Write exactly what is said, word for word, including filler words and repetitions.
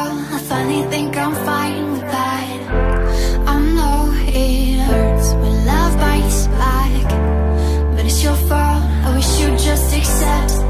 fall, I finally think I'm fine with that. I know it hurts when love bites back, but it's your fault, I wish you'd just accept